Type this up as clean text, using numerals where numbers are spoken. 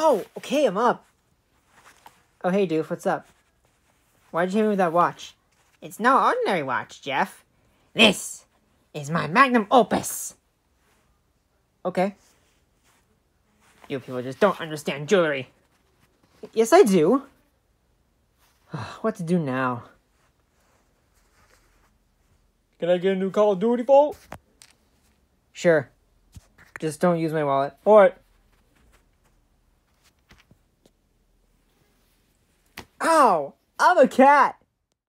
Oh, okay, I'm up. Oh, hey, Doof, what's up? Why'd you hit me with that watch? It's no ordinary watch, Jeff. This is my magnum opus. Okay. You people just don't understand jewelry. Yes, I do. What to do now? Can I get a new Call of Duty vault? Sure. Just don't use my wallet. Alright. Ow! I'm a cat!